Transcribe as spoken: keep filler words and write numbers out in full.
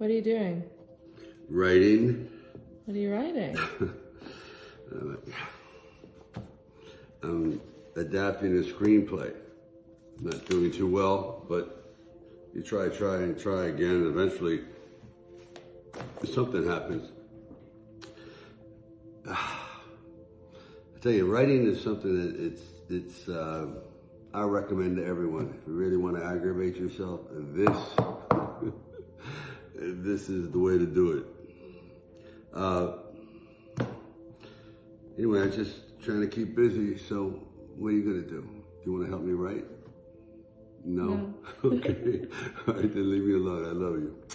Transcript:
What are you doing? Writing. What are you writing? I'm adapting a screenplay. Not doing too well, but you try, try, and try again, and eventually something happens. I tell you, writing is something that it's, it's, uh, I recommend to everyone. If you really want to aggravate yourself, this, this is the way to do it. Uh, anyway, I'm just trying to keep busy, so what are you going to do? Do you want to help me write? No? No. Okay. All right, then leave me alone. I love you.